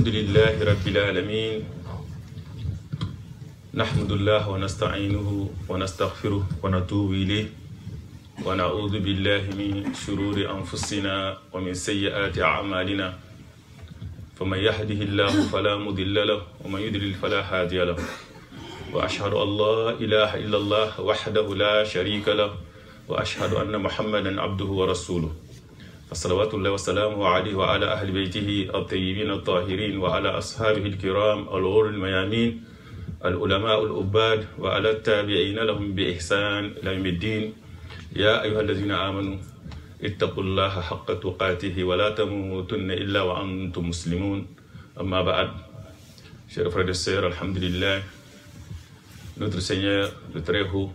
الحمد لله رب العالمين نحمد الله ونستعينه ونستغفره ونتوب إليه ونعوذ بالله من شرور أنفسنا ومن سيئات أعمالنا فمن يهده الله فلا مضل له ومن يضلل فلا هادي له وأشهد أن لا إله إلا الله وحده لا شريك له وأشهد أن محمدا عبده ورسوله صلوات الله وسلامه عليه وعلى أهل بيته الطيبين الطاهرين وعلى أصحابه الكرام الغر الميامين العلماء العباد وعلى التابعين لهم بإحسان إلى يوم الدين يا أيها الذين آمنوا اتقوا الله حق تقاته ولا تموتن إلا وأنتم مسلمون أما بعد. Chers frères et sœurs, alhamdulillah, notre Seigneur, le Très-Haut,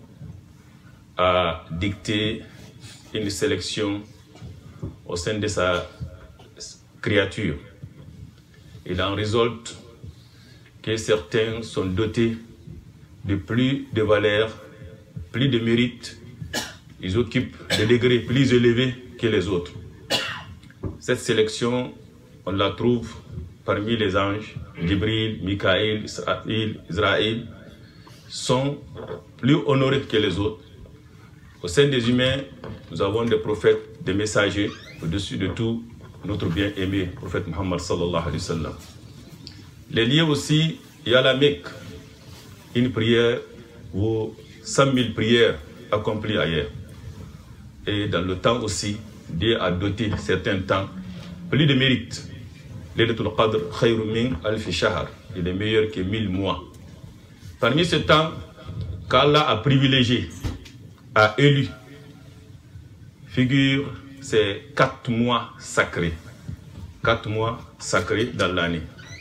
a dicté une sélection au sein de sa créature. Il en résulte que certains sont dotés de plus de valeur, plus de mérite. Ils occupent des degrés plus élevés que les autres. Cette sélection, on la trouve parmi les anges. Jibril, Mikaël, Israël sont plus honorés que les autres. Au sein des humains, nous avons des prophètes, des messagers, au-dessus de tout, notre bien-aimé, prophète Muhammad sallallahu alayhi wa sallam. Les liés aussi, il y a la Mecque, une prière ou 100 000 prières accomplies ailleurs. Et dans le temps aussi, Dieu a doté certains temps, plus de mérite. Laylatul Qadr khayrun min alfi shahr, il est meilleur que 1000 mois. Parmi ce temps qu'Allah a privilégié, a élu, figure ces 4 mois sacrés. 4 mois sacrés dans l'année.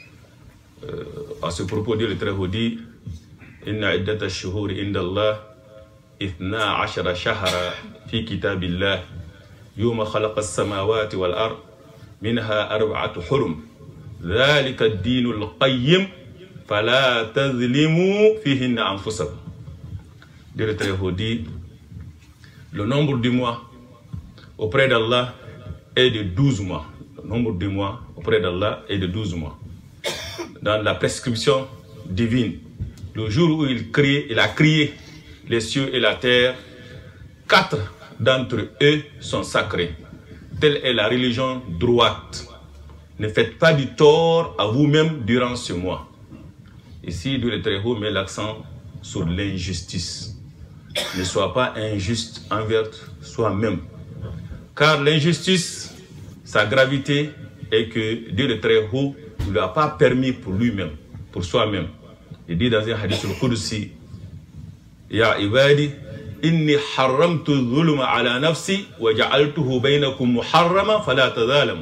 À ce propos, Dieu le Très-Haut dit Inna iddata ash-shuhuri inda Allah 12 shahra fi kitabillah yawma khalaqa as-samawati wal ard minha 4 hurum dhalika ad-din al-qayyim fala tazlimu fihinna anfusakum. Dieu le Très-Haut dit le nombre de mois auprès d'Allah est de 12 mois. Le nombre de mois auprès d'Allah est de 12 mois. Dans la prescription divine, le jour où il a créé les cieux et la terre, 4 d'entre eux sont sacrés. Telle est la religion droite. Ne faites pas du tort à vous-même durant ce mois. Ici, Dieu le Très-Haut met l'accent sur l'injustice. Ne sois pas injuste envers soi-même. Car l'injustice, sa gravité est que Dieu le Très-Haut ne lui a pas permis pour lui-même, pour soi-même. Il dit dans un hadith al-Qudsi, Ya ibadi, inni harramtu dhulma ala nafsi wa ja'altuhu baynakum muharrama fala tadhalamu.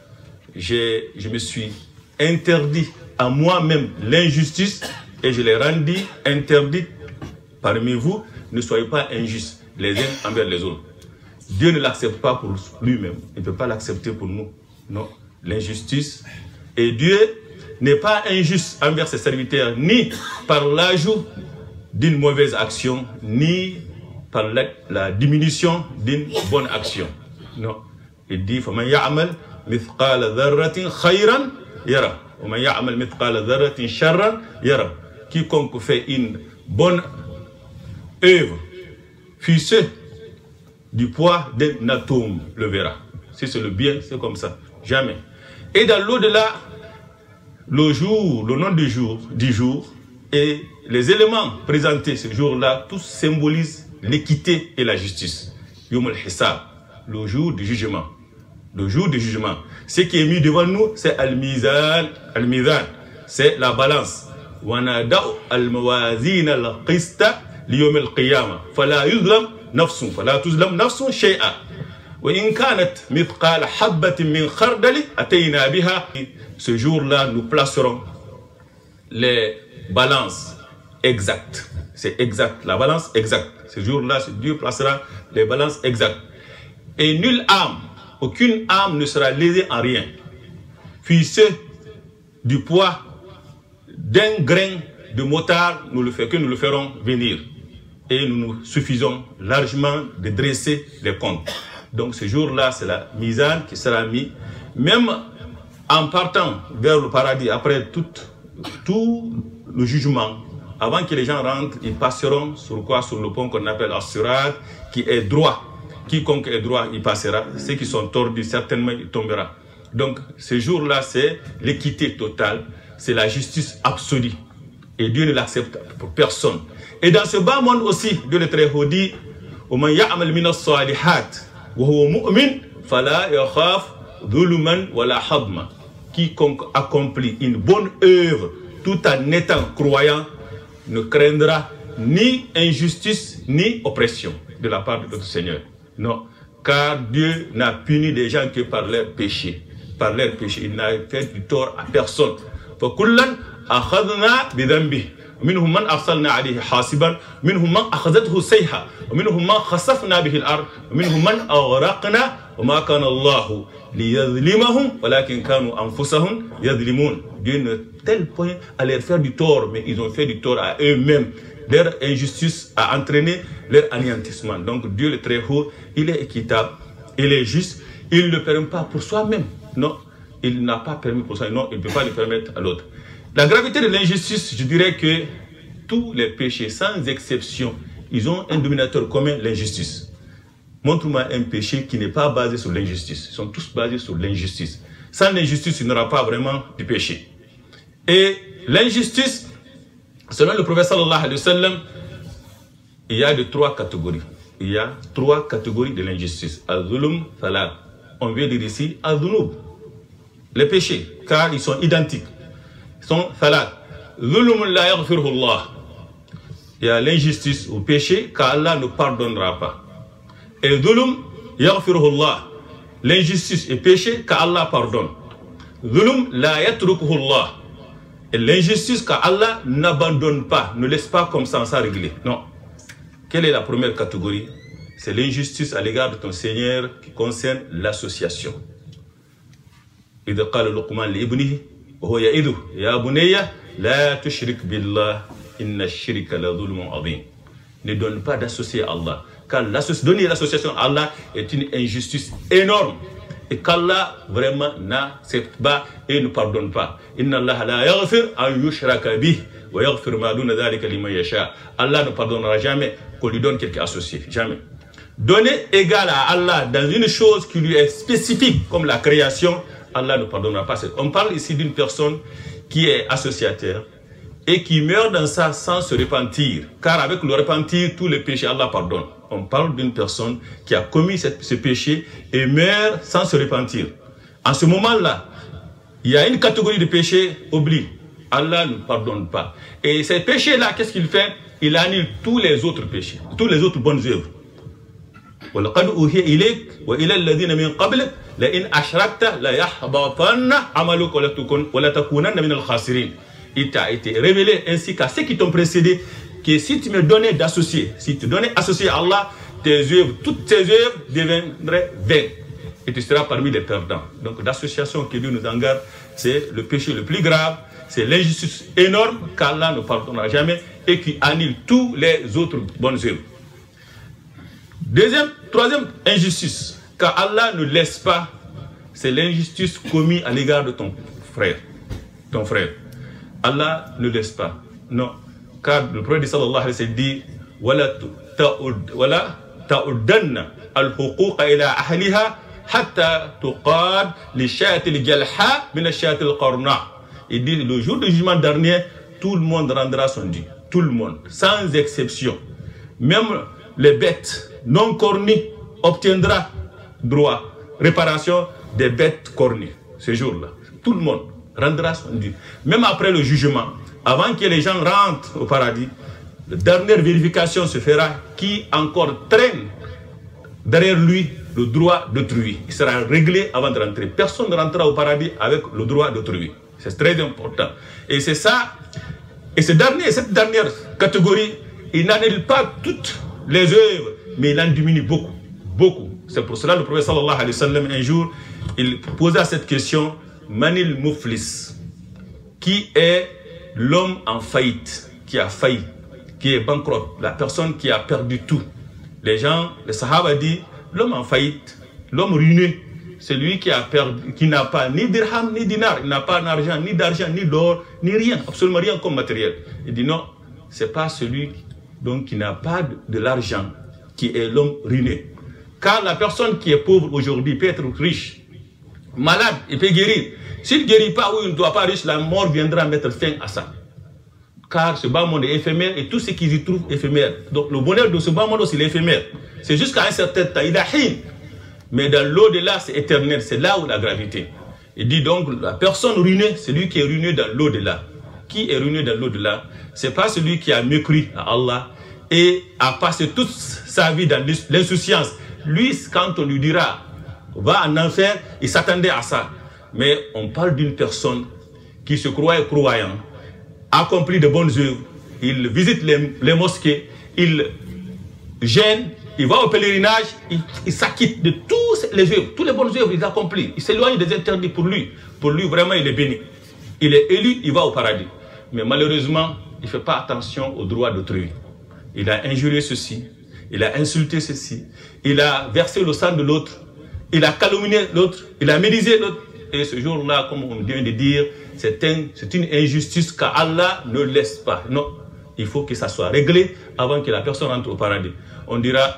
Je me suis interdit à moi-même l'injustice et je l'ai rendu interdite parmi vous. Ne soyez pas injustes les uns envers les autres. Dieu ne l'accepte pas pour lui-même. Il ne peut pas l'accepter pour nous. Non, l'injustice. Et Dieu n'est pas injuste envers ses serviteurs, ni par l'ajout d'une mauvaise action, ni par la diminution d'une bonne action. Non. Il dit, فَمَنْ يَعْمَلْ مِثْقَالَ ذَرَّةٍ خَيْرًا يَرَى وَمَنْ يَعْمَلْ مِثْقَالَ ذَرَّةٍ شَرًّا يَرَى. Quiconque fait une bonne œuvre, fût-ce du poids d'un atome, le verra. Si c'est le bien, c'est comme ça. Jamais. Et dans l'au-delà, le jour, le nom du jour et les éléments présentés ce jour-là, tous symbolisent l'équité et la justice. Yom al-Hisab, le jour du jugement. Le jour du jugement. Ce qui est mis devant nous, c'est Al-Mizan. Al-Mizan, c'est la balance. Wanada'u al-mawazin al-qista liyom al-qiyamah. Fala yuzlam nafsun, fala tuzlam nafsun shay'a. وإن كانت مثقال حبة من خردل أتينا بها. Ce jour-là, nous placerons les balances exactes. C'est exact, la balance exacte. Ce jour-là, Dieu placera les balances exactes. Et nulle âme, aucune âme ne sera lésée en rien. Fût-ce du poids d'un grain de moutarde, nous le ferons venir. Et nous nous suffisons largement de dresser les comptes. Donc ce jour-là, c'est la misane qui sera mise. Même en partant vers le paradis, après tout le jugement, avant que les gens rentrent, ils passeront sur quoi? Sur le pont qu'on appelle As-Sirat, qui est droit. Quiconque est droit, il passera. Ceux qui sont tordus, certainement, il tombera. Donc, ce jour-là, c'est l'équité totale, c'est la justice absolue. Et Dieu ne l'accepte pour personne. Et dans ce bas monde aussi, Dieu le Très-Haut dit, وَمَنْ يَعْمَلْ مِنَ الصَّالِحَاتِ وَهُوَ مُؤْمِنٌ فَلَا يَخَافُ ظُلُمًا وَلَا حَظْمًا. Quiconque accomplit une bonne œuvre tout en étant croyant ne craindra ni injustice ni oppression de la part de notre Seigneur. Non, car Dieu n'a puni des gens que par leurs péchés. Par leurs péchés, il n'a fait du tort à personne. فَكُلًّا أَخَذْنَا بِذَنْبِهِ ومنهم من أرسلنا عليه حاسبا ومنهم من أخذته الصيحة ومنهم من خسفنا به الأرض ومنهم من أغرقنا وما كان الله ليظلمهم ولكن كانوا أنفسهم يظلمون. Dieu ne tel point à leur faire du tort, mais ils ont fait du tort à eux-mêmes. Leur injustice a entraîné leur anéantissement. Donc Dieu le Très-Haut, il est équitable, il est juste, il ne le permet pas pour soi-même. Non, il n'a pas permis pour soi, non, il ne peut pas le permettre à l'autre. La gravité de l'injustice, je dirais que tous les péchés, sans exception, ils ont un dominateur commun, l'injustice. Montre-moi un péché qui n'est pas basé sur l'injustice. Ils sont tous basés sur l'injustice. Sans l'injustice, il n'y aura pas vraiment de péché. Et l'injustice, selon le prophète sallallahu alayhi wa sallam, il y a de 3 catégories. Il y a 3 catégories de l'injustice. Al-Zulum, Salat. On veut dire ici Al-Dhunub. Les péchés, car ils sont identiques. Ils sont Salat. Zulum la yaghfiruhu Allah. Il y a l'injustice ou péché qu'Allah ne pardonnera pas. Et Zulum yaghfiruhu Allah. L'injustice et péché qu'Allah pardonne. Zulum la yatrukuhu Allah. Et l'injustice qu'Allah n'abandonne pas, ne laisse pas comme ça régler. Non. Quelle est la première catégorie? C'est l'injustice à l'égard de ton Seigneur qui concerne l'association. إذا قال لقمان لابنه وهو يعظه يا بني لا تشرك بالله إن الشرك لظلم عظيم. Ne donne pas d'associé à Allah. Car donner l'association à Allah est une injustice énorme. Et qu'Allah vraiment n'accepte pas et ne pardonne pas. Inna Allah la yaghfir an yushraka bih wa yaghfir ma duna dhalika liman yasha. Allah ne pardonnera jamais qu'on lui donne quelque associé. Jamais. Donner égal à Allah dans une chose qui lui est spécifique, comme la création, Allah ne pardonnera pas. On parle ici d'une personne qui est associataire et qui meurt dans ça sans se repentir. Car avec le repentir, tous les péchés, Allah pardonne. On parle d'une personne qui a commis ce péché et meurt sans se repentir. En ce moment-là, il y a une catégorie de péchés, oublie. Allah ne pardonne pas. Et ces péchés-là, qu'est-ce qu'il fait? Il annule tous les autres péchés, toutes les autres bonnes œuvres. وَلَقَدْ أُوحِيَ إِلَيْكَ وَإِلَى الَّذِينَ مِنْ قَبْلِكَ لَئِنْ أَشْرَكْتَ لَيَحْبَطَنَّ عَمَلُكَ وَلَتَكُونَنَّ مِنَ الْخَاسِرِينَ. Il t'a été révélé ainsi qu'à ceux qui t'ont précédé que si tu me donnais d'associer, si tu donnais associé à Allah, tes œuvres, toutes tes œuvres deviendraient vaines et tu seras parmi les perdants. Donc l'association que Dieu nous en garde, c'est le péché le plus grave, c'est l'injustice énorme qu'Allah ne pardonnera jamais et qui annule tous les autres bonnes œuvres. Troisième injustice qu'Allah ne laisse pas, c'est l'injustice commise à l'égard de ton frère. Ton frère. Allah ne laisse pas. Non. Car le prophète sallallahu alayhi wa sallam dit وَلَا تَعُدَّنَّ الْحُقُوقَ إِلَىٰ أَهْلِهَا حَتَّى تُقَادْ لِشَاةِ الْجَلْحَاءِ مِنَ الشَّاةِ الْقَرْنَاءِ. Il dit le jour du jugement dernier, tout le monde rendra son dû. Tout le monde, sans exception. Même les bêtes non cornues obtiendra droit, réparation des bêtes cornues. Ce jour-là, tout le monde rendra son dû. Même après le jugement, avant que les gens rentrent au paradis, la dernière vérification se fera qui encore traîne derrière lui le droit d'autrui. Il sera réglé avant de rentrer. Personne ne rentrera au paradis avec le droit d'autrui. C'est très important. Et c'est ça. Et cette dernière catégorie, il n'annule pas toutes les œuvres, mais il en diminue beaucoup. Beaucoup. C'est pour cela que le prophète sallallahu alayhi wa sallam, un jour, il posa cette question: Manil Muflis, qui est l'homme en faillite, qui a failli, qui est banqueroute, la personne qui a perdu tout. Les gens, les Sahaba disent, l'homme en faillite, l'homme ruiné, celui qui a perdu, qui n'a pas ni dirham ni dinar, il n'a pas d'argent, ni d'or, ni rien, absolument rien comme matériel. Il dit non, c'est pas celui donc qui n'a pas de l'argent qui est l'homme ruiné. Car la personne qui est pauvre aujourd'hui peut être riche, malade, il peut guérir. S'il ne guérit pas ou il ne doit pas riche, la mort viendra mettre fin à ça. Car ce bas monde est éphémère et tout ce qu'ils y trouvent éphémère. Donc le bonheur de ce bas monde aussi est éphémère. C'est jusqu'à un certain temps, il a hin. Mais dans l'au-delà, c'est éternel, c'est là où la gravité. Il dit donc, la personne ruinée, c'est lui qui est ruiné dans l'au-delà. Qui est ruiné dans l'au-delà? C'est pas celui qui a mécru à Allah et a passé toute sa vie dans l'insouciance. Lui, quand on lui dira, va en enfer, il s'attendait à ça. Mais on parle d'une personne qui se croyait croyant, accomplit de bonnes œuvres, il visite les mosquées, il gêne, il va au pèlerinage, il s'acquitte de tous les œuvres, toutes les bonnes œuvres, il accomplit. Il s'éloigne des interdits pour lui. Pour lui, vraiment, il est béni. Il est élu, il va au paradis. Mais malheureusement, il ne fait pas attention aux droits d'autrui. Il a injurié ceci, il a insulté ceci, il a versé le sang de l'autre, il a calomnié l'autre, il a médisé l'autre. Et ce jour-là, comme on vient de dire, c'est une injustice qu'Allah ne laisse pas. Non, il faut que ça soit réglé avant que la personne rentre au paradis. On dira,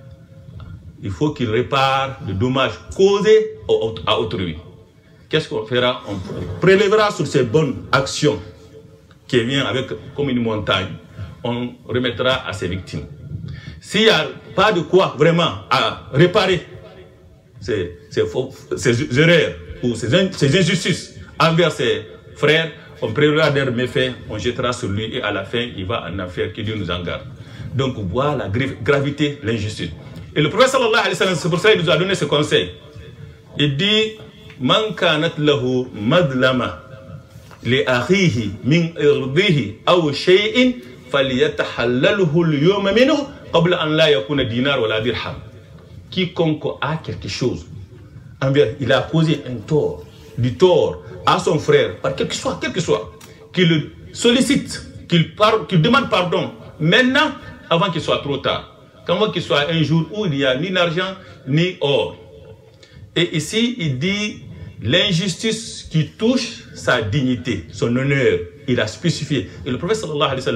il faut qu'il répare le dommage causé à autrui. Qu'est-ce qu'on fera? On prélèvera sur ces bonnes actions qui viennent avec comme une montagne. On remettra à ses victimes. S'il n'y a pas de quoi vraiment à réparer ces erreurs ou ces injustices envers ses frères, on prélèvera leurs méfaits, on jettera sur lui et à la fin, il va en enfer, que Dieu nous en garde. Donc, voilà la gravité, l'injustice. Et le prophète sallallahu alayhi wa sallam, c'est pour ça qu'il nous a donné ce conseil. Il dit, Man kanat lahu madlama li akhihi min irdihi aw shay'in falyatahallalhu al-yawma minhu qabla an la yakuna dinar wa la dirham. Quiconque a quelque chose, il a causé un tort, du tort à son frère, par quel que soit, qu'il le sollicite, qu'il demande pardon maintenant, avant qu'il soit trop tard. Avant qu'il soit un jour où il n'y a ni l'argent, ni or. Et ici, il dit l'injustice qui touche sa dignité, son honneur. Il a spécifié. Et le prophète sallallahu alayhi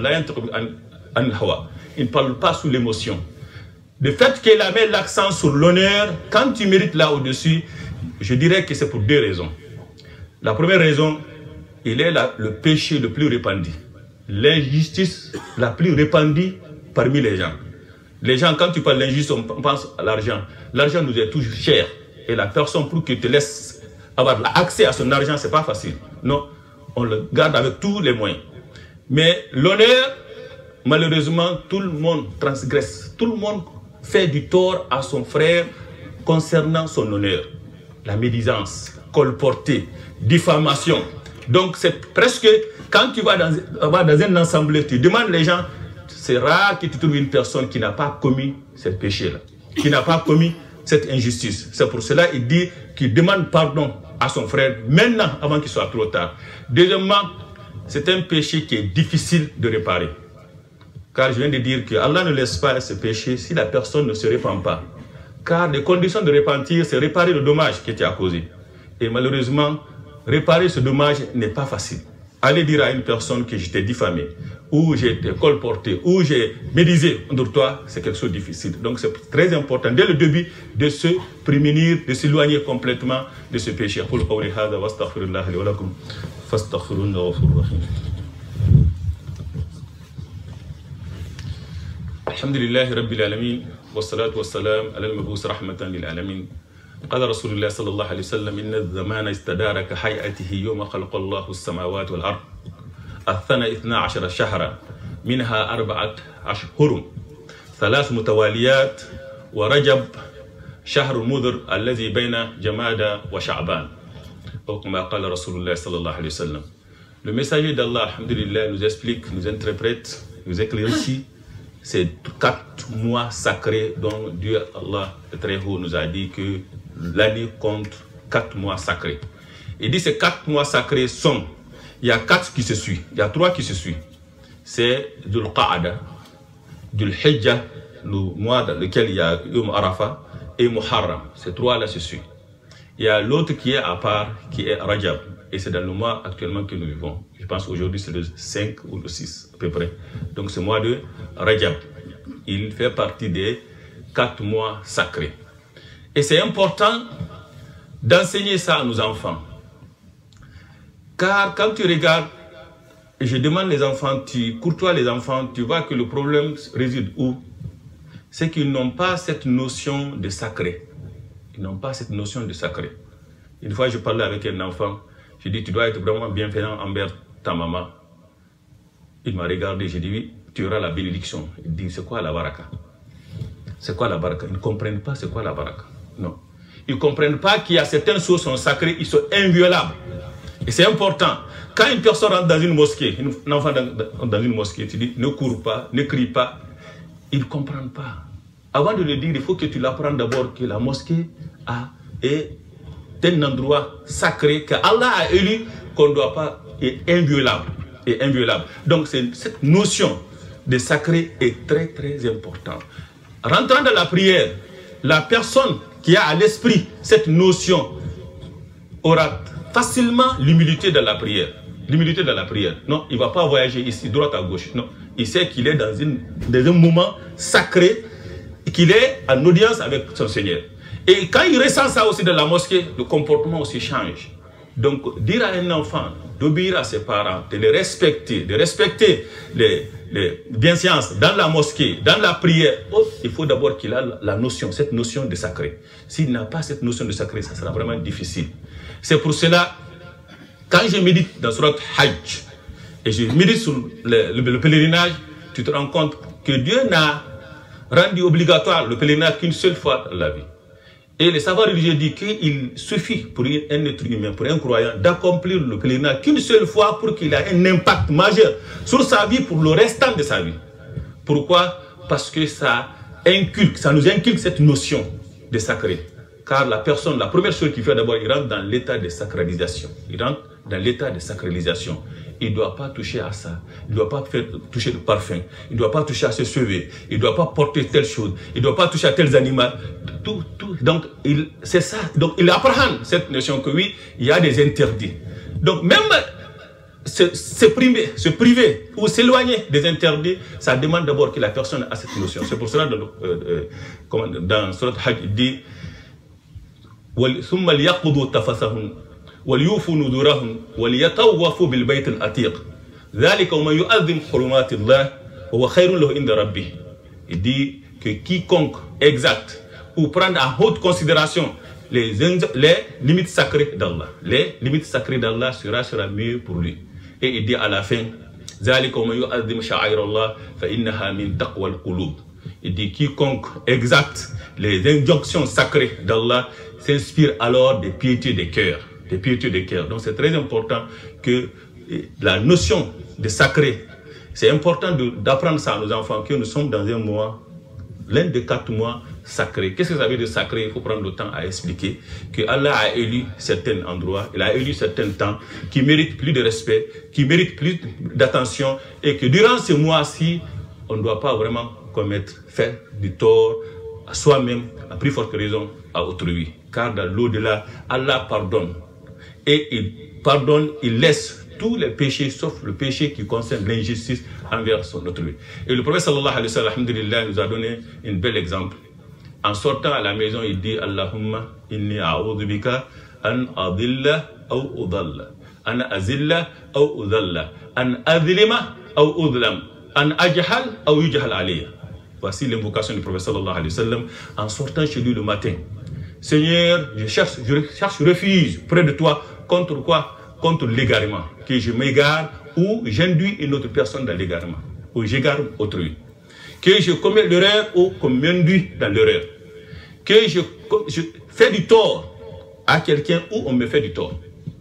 wa sallam, il ne parle pas sous l'émotion. Le fait qu'il a mis l'accent sur l'honneur, quand tu mérites là au-dessus, je dirais que c'est pour deux raisons. La première raison, il est le péché le plus répandu. L'injustice la plus répandue parmi les gens. Les gens, quand tu parles d'injustice, on pense à l'argent. L'argent nous est toujours cher. Et la personne, pour qu'il te laisse avoir accès à son argent, ce n'est pas facile. Non, on le garde avec tous les moyens. Mais l'honneur, malheureusement, tout le monde transgresse. Tout le monde fait du tort à son frère concernant son honneur. La médisance, colporter, diffamation. Donc c'est presque, quand tu vas dans un ensemble, tu demandes les gens, c'est rare que tu trouves une personne qui n'a pas commis ce péché-là, qui n'a pas commis cette injustice. C'est pour cela qu'il dit qu'il demande pardon à son frère maintenant, avant qu'il soit trop tard. Deuxièmement, c'est un péché qui est difficile de réparer. Car je viens de dire que Allah ne laisse pas ce péché si la personne ne se répand pas. Car les conditions de repentir, c'est réparer le dommage qui était causé. Et malheureusement, réparer ce dommage n'est pas facile. Aller dire à une personne que j'étais diffamé, ou j'ai été colporté, ou j'ai médisé contre toi, c'est quelque chose de difficile. Donc c'est très important dès le début de se prémunir, de s'éloigner complètement de ce péché. Alhamdulillahi Rabbil Alamin, wassalatu wassalam ala al-mab'us rahmatan lil alamin. قال رسول الله صلى الله عليه وسلم إن الزمان استدار كهيئته يوم خلق الله السماوات والأرض الثنى 12 شهرا منها 4 أشهر 3 متواليات ورجب شهر مضر الذي بين جمادى وشعبان أو كما قال رسول الله صلى الله عليه وسلم. Le messager d'Allah, alhamdulillah, nous explique, nous interprète, nous éclaircit ces 4 mois sacrés dont Dieu, Allah, le Très Haut, nous a dit que l'année compte 4 mois sacrés. Il dit ces 4 mois sacrés sont, il y a 4 qui se suivent, il y a 3 qui se suivent. C'est Dhul Qa'ada, Dhul Hijjah, le mois dans lequel il y a Yom Arafat, et Muharram. Ces 3 là se suivent. Il y a l'autre qui est à part, qui est Rajab. Et c'est dans le mois actuellement que nous vivons. Je pense aujourd'hui c'est le 5 ou le 6 à peu près. Donc ce mois de Rajab, il fait partie des 4 mois sacrés. Et c'est important d'enseigner ça à nos enfants. Car quand tu regardes, et je demande les enfants, tu courtoies les enfants, tu vois que le problème réside où? C'est qu'ils n'ont pas cette notion de sacré. Ils n'ont pas cette notion de sacré. Une fois, je parlais avec un enfant, je dis, tu dois être vraiment bienveillant envers ta maman. Il m'a regardé, j'ai dit, oui, tu auras la bénédiction. Il dit, c'est quoi la baraka? C'est quoi la baraka? Ils ne comprennent pas c'est quoi la baraka. Non. Ils ne comprennent pas qu'il y a certaines choses qui sont sacrées, ils sont inviolables. Et c'est important. Quand une personne rentre dans une mosquée, un enfant dans une mosquée, tu dis, ne cours pas, ne crie pas. Ils ne comprennent pas. Avant de le dire, il faut que tu l'apprennes d'abord que la mosquée est un endroit sacré que Allah a élu, qu'on ne doit pas, est inviolable. Est inviolable. Donc cette notion de sacré est très très importante. Rentrant dans la prière, la personne qui a à l'esprit cette notion aura facilement l'humilité dans la prière. L'humilité dans la prière. Non, il ne va pas voyager ici, droite à gauche. Non, il sait qu'il est dans un moment sacré, qu'il est en audience avec son Seigneur. Et quand il ressent ça aussi dans la mosquée, le comportement aussi change. Donc, dire à un enfant d'obéir à ses parents, de les respecter, de respecter les bienséances dans la mosquée, dans la prière, il faut d'abord qu'il ait la notion, cette notion de sacré. S'il n'a pas cette notion de sacré, ça sera vraiment difficile. C'est pour cela, quand je médite dans Surat Hajj, et je médite sur le pèlerinage, tu te rends compte que Dieu n'a rendu obligatoire le pèlerinage qu'une seule fois dans la vie. Et les savants religieux disent qu'il suffit pour un être humain, pour un croyant, d'accomplir le pèlerinage qu'une seule fois pour qu'il ait un impact majeur sur sa vie pour le restant de sa vie. Pourquoi? Parce que ça nous inculque cette notion de sacré. Car la personne, la première chose qu'il fait d'abord, il rentre dans l'état de sacralisation. Il rentre dans l'état de sacralisation. Il ne doit pas toucher à ça. Il ne doit pas toucher le parfum. Il ne doit pas toucher à ses cheveux. Il ne doit pas porter telle chose. Il ne doit pas toucher à tels animaux. Tout. Donc, c'est ça. Donc, il apprend cette notion que oui, il y a des interdits. Donc, même se priver ou s'éloigner des interdits, ça demande d'abord que la personne a cette notion. C'est pour cela que dans Surat Hajj, il dit ثم ليقضوا تفثهم وليوفوا نذورهم وليطوفوا بالبيت العتيق ذلك ومن يؤذم حرمات الله وهو خير له عند ربه. Il dit que quiconque exacte ou prendre en haute considération les limites sacrées d'Allah, les limites sacrées d'Allah sera mieux pour lui. Et il dit à la fin ذلك ومن يؤذم شعائر الله فإنها من تقوى القلوب. Il dit quiconque exacte les injonctions sacrées d'Allah s'inspire alors des piétés des cœurs. Des piétés des cœurs. Donc c'est très important que la notion de sacré, c'est important d'apprendre ça à nos enfants, que nous sommes dans un mois, l'un des 4 mois sacrés. Qu'est-ce que ça veut dire sacré? Il faut prendre le temps à expliquer que Allah a élu certains endroits, il a élu certains temps qui méritent plus de respect, qui méritent plus d'attention, et que durant ce mois-ci, on ne doit pas vraiment faire du tort à soi-même, à plus forte raison à autrui. Car dans l'au-delà, Allah pardonne. Et il pardonne, il laisse tous les péchés, sauf le péché qui concerne l'injustice envers son autrui. Et le prophète sallallahu alayhi wa sallam, alhamdulillah, nous a donné un bel exemple. En sortant à la maison, il dit Allahumma inni a'udhu bika an adilla aw udalla, an azilla aw udalla, an adlima aw udlam, an ajhal aw yujhal alayya. Voici l'invocation du prophète sallallahu alayhi wa sallam en sortant chez lui le matin. Seigneur, je cherche refuge près de toi contre quoi? Contre l'égarement. Que je m'égare ou j'induis une autre personne dans l'égarement, ou j'égare autrui. Que je commets l'erreur ou qu'on m'induit dans l'erreur. Que je fais du tort à quelqu'un ou on me fait du tort.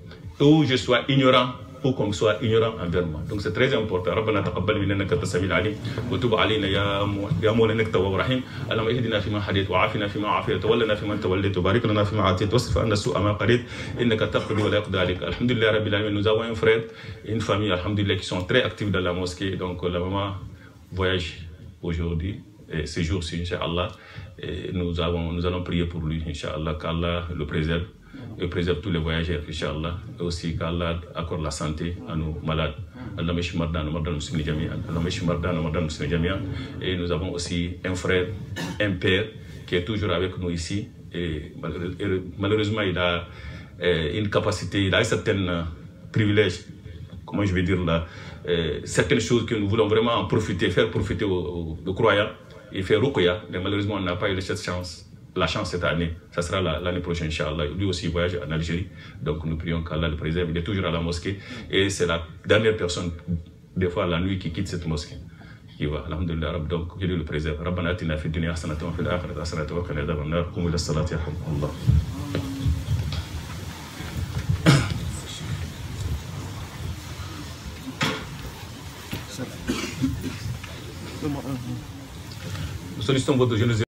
Ou je sois ignorant ou qu'on soit ignorant envers moi. Donc c'est très important. ربنا تقبل منا انك انت السميع العليم وتب علينا يا مولانا انك تواب رحيم. اللهم اهدنا فيما هديت وعافنا فيما عافيت وتولنا فيمن توليت وبارك لنا فيما اعطيت واصرف عنا السوء ما قضيت انك تقضي ولا يقضى عليك. Alhamdulillah rabbil alamin. Nous avons un frère et une famille alhamdulillah qui sont très actifs dans la mosquée. Donc la maman voyage aujourd'hui et ce jour-ci, Inch'Allah. Et nous allons prier pour lui, Inch'Allah, qu'Allah le préserve et préserve tous les voyageurs, Inch'Allah, et aussi qu'Allah accorde la santé à nos malades. Et nous avons aussi un frère, un père, qui est toujours avec nous ici. Et malheureusement, il a une capacité, il a un certain privilège, comment je vais dire là, certaines choses que nous voulons vraiment en profiter, faire profiter aux croyants et faire ruqya, mais malheureusement on n'a pas eu cette chance, la chance cette année, ça sera l'année prochaine, Inch'Allah. Lui aussi voyage en Algérie, donc nous prions qu'Allah le préserve, il est toujours à la mosquée et c'est la dernière personne, des fois la nuit, qui quitte cette mosquée. Qui va, alhamdulillah, donc que Dieu le préserve. Rabbana atina fid dunya hasanatan wa fil akhirati hasanatan wa qina adhaban nar. Qumu ila salati yarhamkumullah. Sollicitons votre générosité.